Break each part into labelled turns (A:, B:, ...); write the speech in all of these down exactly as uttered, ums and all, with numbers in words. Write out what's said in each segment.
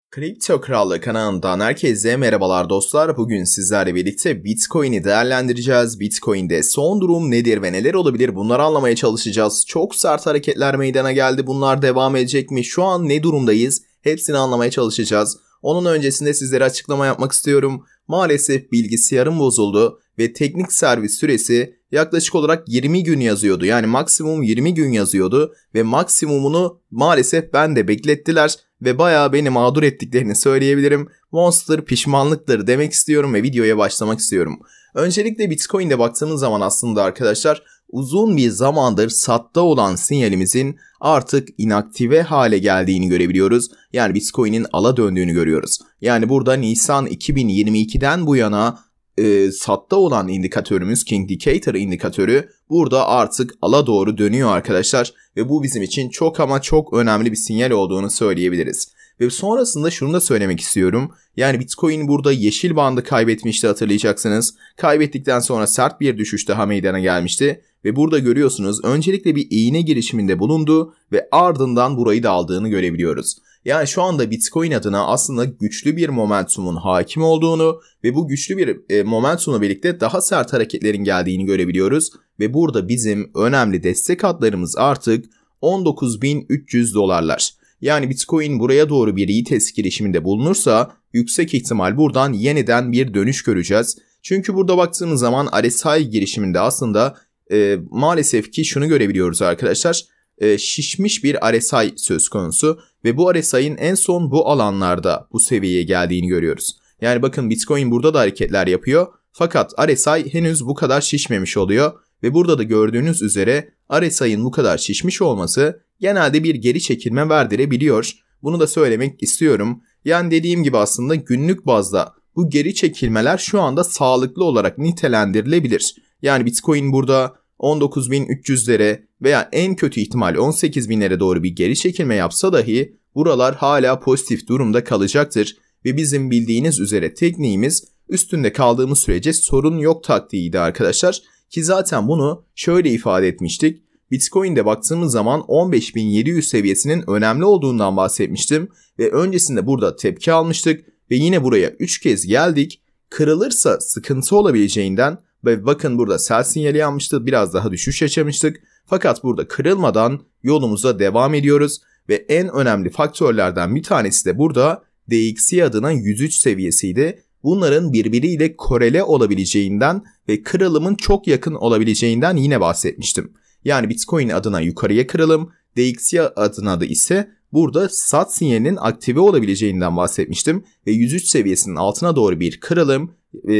A: Kripto Krallığı kanalından herkese merhabalar dostlar. Bugün sizlerle birlikte Bitcoin'i değerlendireceğiz. Bitcoin'de son durum nedir ve neler olabilir bunları anlamaya çalışacağız. Çok sert hareketler meydana geldi. Bunlar devam edecek mi? Şu an ne durumdayız? Hepsini anlamaya çalışacağız. Onun öncesinde sizlere açıklama yapmak istiyorum. Maalesef bilgisayarım bozuldu ve teknik servis süresi yaklaşık olarak yirmi gün yazıyordu. Yani maksimum yirmi gün yazıyordu ve maksimumunu maalesef ben de beklettiler ve bayağı beni mağdur ettiklerini söyleyebilirim. Monster pişmanlıktır demek istiyorum ve videoya başlamak istiyorum. Öncelikle Bitcoin'de baktığımız zaman aslında arkadaşlar uzun bir zamandır satta olan sinyalimizin artık inaktive hale geldiğini görebiliyoruz. Yani Bitcoin'in ala döndüğünü görüyoruz. Yani burada Nisan iki bin yirmi ikiden bu yana e, satta olan indikatörümüz King Indicator indikatörü burada artık ala doğru dönüyor arkadaşlar. Ve bu bizim için çok ama çok önemli bir sinyal olduğunu söyleyebiliriz. Ve sonrasında şunu da söylemek istiyorum. Yani Bitcoin burada yeşil bandı kaybetmişti, hatırlayacaksınız. Kaybettikten sonra sert bir düşüş daha meydana gelmişti. Ve burada görüyorsunuz öncelikle bir iğne girişiminde bulundu ve ardından burayı da aldığını görebiliyoruz. Yani şu anda Bitcoin adına aslında güçlü bir momentumun hakim olduğunu ve bu güçlü bir e, momentumla birlikte daha sert hareketlerin geldiğini görebiliyoruz. Ve burada bizim önemli destek hatlarımız artık on dokuz bin üç yüz dolarlar. Yani Bitcoin buraya doğru bir retest girişiminde bulunursa yüksek ihtimal buradan yeniden bir dönüş göreceğiz. Çünkü burada baktığımız zaman R S I girişiminde aslında e, maalesef ki şunu görebiliyoruz arkadaşlar. E, şişmiş bir R S I söz konusu ve bu R S I'nin en son bu alanlarda bu seviyeye geldiğini görüyoruz. Yani bakın Bitcoin burada da hareketler yapıyor fakat R S I henüz bu kadar şişmemiş oluyor. Ve burada da gördüğünüz üzere R S I'nin bu kadar şişmiş olması genelde bir geri çekilme verdirebiliyor. Bunu da söylemek istiyorum. Yani dediğim gibi aslında günlük bazda bu geri çekilmeler şu anda sağlıklı olarak nitelendirilebilir. Yani Bitcoin burada on dokuz bin üç yüzlere veya en kötü ihtimal on sekiz binlere doğru bir geri çekilme yapsa dahi buralar hala pozitif durumda kalacaktır. Ve bizim bildiğiniz üzere tekniğimiz üstünde kaldığımız sürece sorun yok taktiğiydi arkadaşlar. Ki zaten bunu şöyle ifade etmiştik. Bitcoin'de baktığımız zaman on beş bin yedi yüz seviyesinin önemli olduğundan bahsetmiştim. Ve öncesinde burada tepki almıştık. Ve yine buraya üç kez geldik. Kırılırsa sıkıntı olabileceğinden ve bakın burada sell sinyali almıştı. Biraz daha düşüş yaşamıştık. Fakat burada kırılmadan yolumuza devam ediyoruz. Ve en önemli faktörlerden bir tanesi de burada D X Y adına yüz üç seviyesiydi. Bunların birbiriyle korele olabileceğinden ve kırılımın çok yakın olabileceğinden yine bahsetmiştim. Yani Bitcoin adına yukarıya kırılım, D X Y adına da ise burada sat sinyalinin aktive olabileceğinden bahsetmiştim. Ve yüz üç seviyesinin altına doğru bir kırılım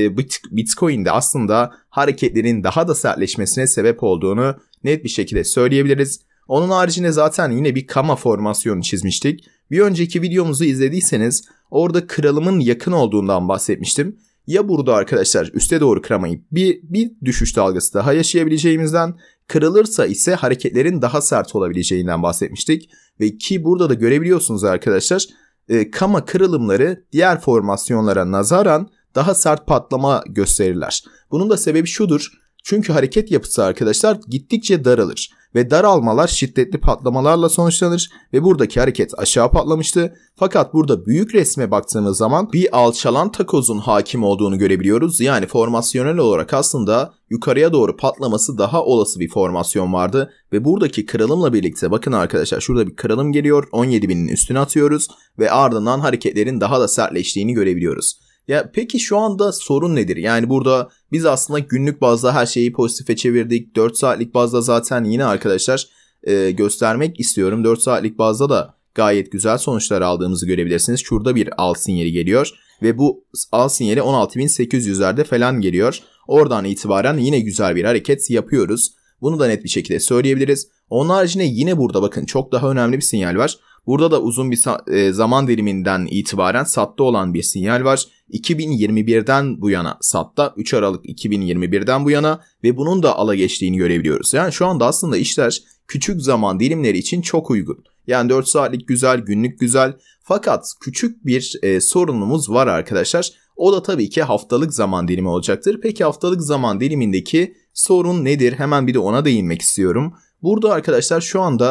A: Bitcoin'de aslında hareketlerin daha da sertleşmesine sebep olduğunu net bir şekilde söyleyebiliriz. Onun haricinde zaten yine bir kama formasyonu çizmiştik. Bir önceki videomuzu izlediyseniz orada kırılımın yakın olduğundan bahsetmiştim. Ya burada arkadaşlar üste doğru kıramayıp bir, bir düşüş dalgası daha yaşayabileceğimizden, kırılırsa ise hareketlerin daha sert olabileceğinden bahsetmiştik. Ve ki burada da görebiliyorsunuz arkadaşlar e, kama kırılımları diğer formasyonlara nazaran daha sert patlama gösterirler. Bunun da sebebi şudur. Çünkü hareket yapısı arkadaşlar gittikçe daralır ve daralmalar şiddetli patlamalarla sonuçlanır ve buradaki hareket aşağı patlamıştı. Fakat burada büyük resme baktığımız zaman bir alçalan takozun hakim olduğunu görebiliyoruz. Yani formasyonel olarak aslında yukarıya doğru patlaması daha olası bir formasyon vardı ve buradaki kırılımla birlikte bakın arkadaşlar şurada bir kırılım geliyor, on yedi binin üstüne atıyoruz ve ardından hareketlerin daha da sertleştiğini görebiliyoruz. Ya peki şu anda sorun nedir? Yani burada biz aslında günlük bazda her şeyi pozitife çevirdik. dört saatlik bazda zaten yine arkadaşlar e, göstermek istiyorum. dört saatlik bazda da gayet güzel sonuçlar aldığımızı görebilirsiniz. Şurada bir al sinyali geliyor ve bu al sinyali on altı bin sekiz yüzlerde falan geliyor. Oradan itibaren yine güzel bir hareket yapıyoruz. Bunu da net bir şekilde söyleyebiliriz. Onun haricinde yine burada bakın çok daha önemli bir sinyal var. Burada da uzun bir zaman diliminden itibaren satta olan bir sinyal var. iki bin yirmi birden bu yana satta, üç Aralık iki bin yirmi birden bu yana ve bunun da ala geçtiğini görebiliyoruz. Yani şu anda aslında işler küçük zaman dilimleri için çok uygun. Yani dört saatlik güzel, günlük güzel fakat küçük bir e, sorunumuz var arkadaşlar. O da tabii ki haftalık zaman dilimi olacaktır. Peki haftalık zaman dilimindeki sorun nedir? Hemen bir de ona değinmek istiyorum. Burada arkadaşlar şu anda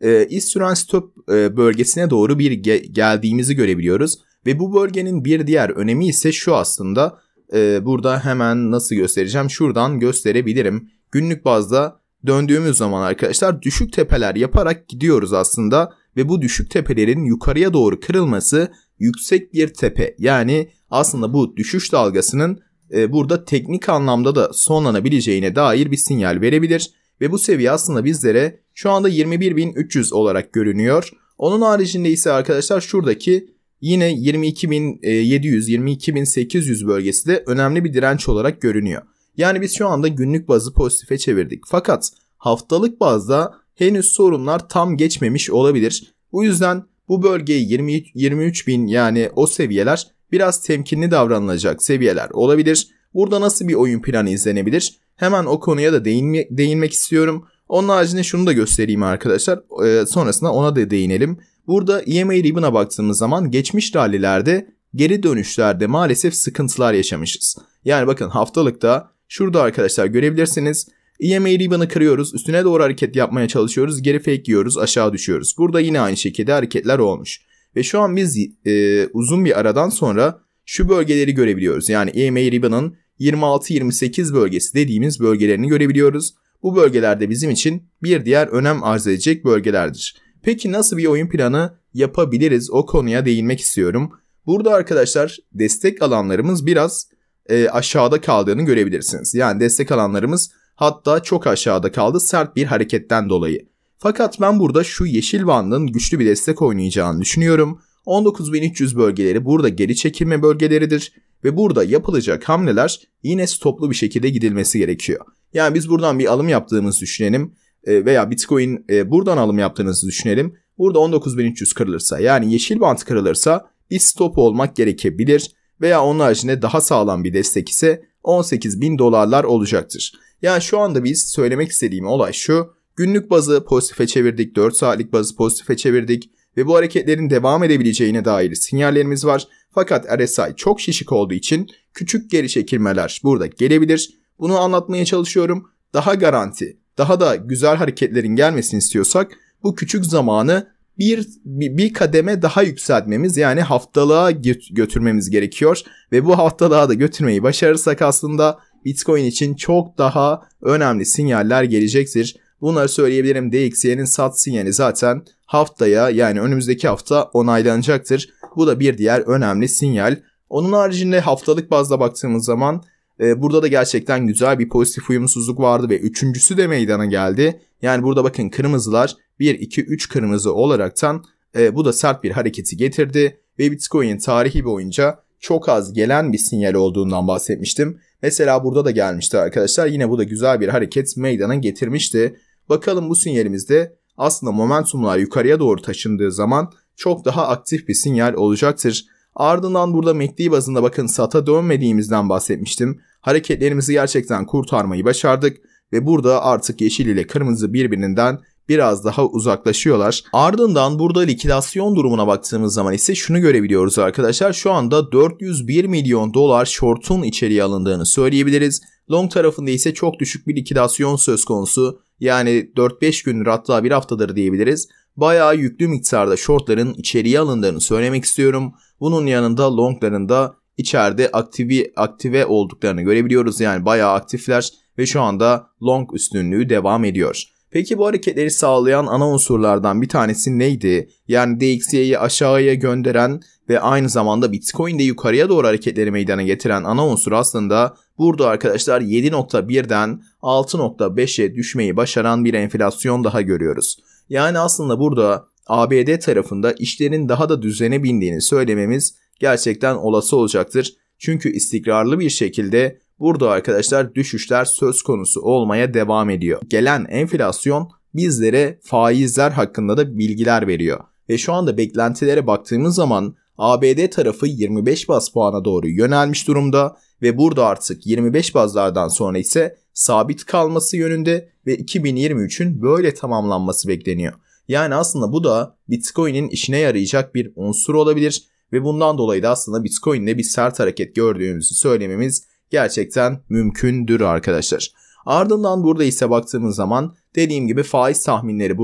A: e, iz süren stop e, bölgesine doğru bir ge- geldiğimizi görebiliyoruz. Ve bu bölgenin bir diğer önemi ise şu aslında. E, burada hemen nasıl göstereceğim? Şuradan gösterebilirim. Günlük bazda döndüğümüz zaman arkadaşlar düşük tepeler yaparak gidiyoruz aslında. Ve bu düşük tepelerin yukarıya doğru kırılması yüksek bir tepe. Yani aslında bu düşüş dalgasının e, burada teknik anlamda da sonlanabileceğine dair bir sinyal verebilir. Ve bu seviye aslında bizlere şu anda yirmi bir bin üç yüz olarak görünüyor. Onun haricinde ise arkadaşlar şuradaki yine yirmi iki bin yedi yüz yirmi iki bin sekiz yüz bölgesi de önemli bir direnç olarak görünüyor. Yani biz şu anda günlük bazı pozitife çevirdik. Fakat haftalık bazda henüz sorunlar tam geçmemiş olabilir. Bu yüzden bu bölgeyi yirmi yirmi üç bin yani o seviyeler biraz temkinli davranılacak seviyeler olabilir. Burada nasıl bir oyun planı izlenebilir? Hemen o konuya da değinme, değinmek istiyorum. Onun haricinde şunu da göstereyim arkadaşlar. Ee, sonrasında ona da değinelim. Burada E M A Ribbon'a baktığımız zaman geçmiş rallilerde geri dönüşlerde maalesef sıkıntılar yaşamışız. Yani bakın haftalıkta şurada arkadaşlar görebilirsiniz. E M A Ribbon'ı kırıyoruz. Üstüne doğru hareket yapmaya çalışıyoruz. Geri fake yiyoruz. Aşağı düşüyoruz. Burada yine aynı şekilde hareketler olmuş. Ve şu an biz e, uzun bir aradan sonra şu bölgeleri görebiliyoruz. Yani E M A Ribbon'ın yirmi altı yirmi sekiz bölgesi dediğimiz bölgelerini görebiliyoruz. Bu bölgelerde bizim için bir diğer önem arz edecek bölgelerdir. Peki nasıl bir oyun planı yapabiliriz? O konuya değinmek istiyorum. Burada arkadaşlar destek alanlarımız biraz e, aşağıda kaldığını görebilirsiniz. Yani destek alanlarımız hatta çok aşağıda kaldı sert bir hareketten dolayı. Fakat ben burada şu yeşil bandın güçlü bir destek oynayacağını düşünüyorum. on dokuz bin üç yüz bölgeleri burada geri çekilme bölgeleridir. Ve burada yapılacak hamleler yine stoplu bir şekilde gidilmesi gerekiyor. Yani biz buradan bir alım yaptığımızı düşünelim. Veya Bitcoin buradan alım yaptığınızı düşünelim. Burada on dokuz bin üç yüz kırılırsa yani yeşil band kırılırsa bir stop olmak gerekebilir. Veya onun haricinde daha sağlam bir destek ise on sekiz bin dolarlar olacaktır. Yani şu anda biz söylemek istediğim olay şu. Günlük bazı pozitife çevirdik. dört saatlik bazı pozitife çevirdik. Ve bu hareketlerin devam edebileceğine dair sinyallerimiz var. Fakat R S I çok şişik olduğu için küçük geri çekilmeler burada gelebilir. Bunu anlatmaya çalışıyorum. Daha garanti, daha da güzel hareketlerin gelmesini istiyorsak bu küçük zamanı bir, bir, bir kademe daha yükseltmemiz yani haftalığa götürmemiz gerekiyor. Ve bu haftalığa da götürmeyi başarırsak aslında Bitcoin için çok daha önemli sinyaller gelecektir. Bunları söyleyebilirim. D X Y'nin sat sinyali zaten haftaya yani önümüzdeki hafta onaylanacaktır. Bu da bir diğer önemli sinyal. Onun haricinde haftalık bazda baktığımız zaman e, burada da gerçekten güzel bir pozitif uyumsuzluk vardı ve üçüncüsü de meydana geldi. Yani burada bakın kırmızılar bir iki üç kırmızı olaraktan e, bu da sert bir hareketi getirdi. Ve Bitcoin tarihi boyunca çok az gelen bir sinyal olduğundan bahsetmiştim. Mesela burada da gelmişti arkadaşlar. Yine bu da güzel bir hareket meydana getirmişti. Bakalım bu sinyalimizde aslında momentumlar yukarıya doğru taşındığı zaman çok daha aktif bir sinyal olacaktır. Ardından burada M A C D bazında bakın sata dönmediğimizden bahsetmiştim. Hareketlerimizi gerçekten kurtarmayı başardık ve burada artık yeşil ile kırmızı birbirinden biraz daha uzaklaşıyorlar. Ardından burada likidasyon durumuna baktığımız zaman ise şunu görebiliyoruz arkadaşlar. Şu anda dört yüz bir milyon dolar short'un içeriye alındığını söyleyebiliriz. Long tarafında ise çok düşük bir likidasyon söz konusu. Yani dört beş gündür hatta bir haftadır diyebiliriz. Bayağı yüklü miktarda shortların içeriye alındığını söylemek istiyorum. Bunun yanında longların da içeride aktive, aktive olduklarını görebiliyoruz. Yani bayağı aktifler ve şu anda long üstünlüğü devam ediyor. Peki bu hareketleri sağlayan ana unsurlardan bir tanesi neydi? Yani D X Y'yi aşağıya gönderen ve aynı zamanda Bitcoin'de yukarıya doğru hareketleri meydana getiren ana unsur aslında burada arkadaşlar yedi nokta birden altı nokta beşe düşmeyi başaran bir enflasyon daha görüyoruz. Yani aslında burada A B D tarafında işlerin daha da düzene bindiğini söylememiz gerçekten olası olacaktır. Çünkü istikrarlı bir şekilde burada arkadaşlar düşüşler söz konusu olmaya devam ediyor. Gelen enflasyon bizlere faizler hakkında da bilgiler veriyor. Ve şu anda beklentilere baktığımız zaman A B D tarafı yirmi beş baz puana doğru yönelmiş durumda ve burada artık yirmi beş bazlardan sonra ise sabit kalması yönünde ve iki bin yirmi üçün böyle tamamlanması bekleniyor. Yani aslında bu da Bitcoin'in işine yarayacak bir unsur olabilir ve bundan dolayı da aslında Bitcoin'de bir sert hareket gördüğümüzü söylememiz gerçekten mümkündür arkadaşlar. Ardından burada ise baktığımız zaman dediğim gibi faiz tahminleri burada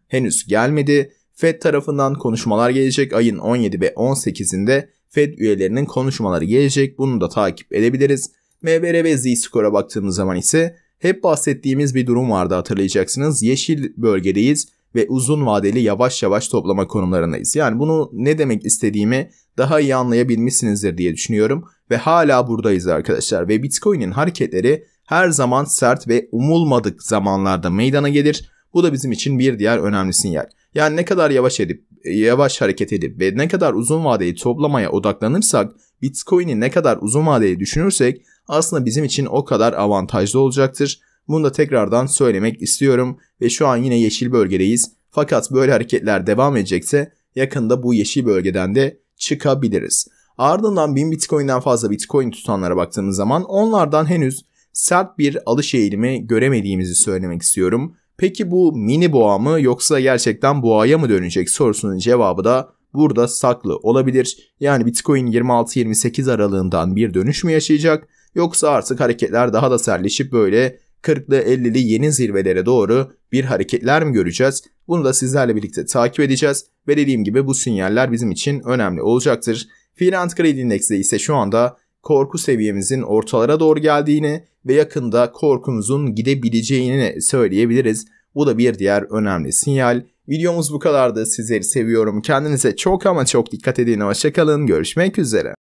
A: henüz gelmedi. Fed tarafından konuşmalar gelecek. Ayın on yedi ve on sekizinde Fed üyelerinin konuşmaları gelecek. Bunu da takip edebiliriz. M B R ve Z-Score'a baktığımız zaman ise hep bahsettiğimiz bir durum vardı, hatırlayacaksınız. Yeşil bölgedeyiz ve uzun vadeli yavaş yavaş toplama konumlarındayız. Yani bunu ne demek istediğimi daha iyi anlayabilmişsinizdir diye düşünüyorum. Ve hala buradayız arkadaşlar. Ve Bitcoin'in hareketleri her zaman sert ve umulmadık zamanlarda meydana gelir. Bu da bizim için bir diğer önemli sinyal. Yani ne kadar yavaş edip yavaş hareket edip ve ne kadar uzun vadeli toplamaya odaklanırsak, Bitcoin'i ne kadar uzun vadeli düşünürsek aslında bizim için o kadar avantajlı olacaktır. Bunu da tekrardan söylemek istiyorum ve şu an yine yeşil bölgedeyiz. Fakat böyle hareketler devam edecekse yakında bu yeşil bölgeden de çıkabiliriz. Ardından bin Bitcoin'den fazla Bitcoin tutanlara baktığımız zaman onlardan henüz sert bir alış eğilimi göremediğimizi söylemek istiyorum. Peki bu mini boğa mı yoksa gerçekten boğaya mı dönecek sorusunun cevabı da burada saklı olabilir. Yani Bitcoin yirmi altı yirmi sekiz aralığından bir dönüş mü yaşayacak yoksa artık hareketler daha da sertleşip böyle kırklı ellili yeni zirvelere doğru bir hareketler mi göreceğiz? Bunu da sizlerle birlikte takip edeceğiz ve dediğim gibi bu sinyaller bizim için önemli olacaktır. Fear and Greed Index'te ise şu anda korku seviyemizin ortalara doğru geldiğini ve yakında korkumuzun gidebileceğini söyleyebiliriz. Bu da bir diğer önemli sinyal. Videomuz bu kadardı. Sizleri seviyorum. Kendinize çok ama çok dikkat edin. Hoşça kalın. Görüşmek üzere.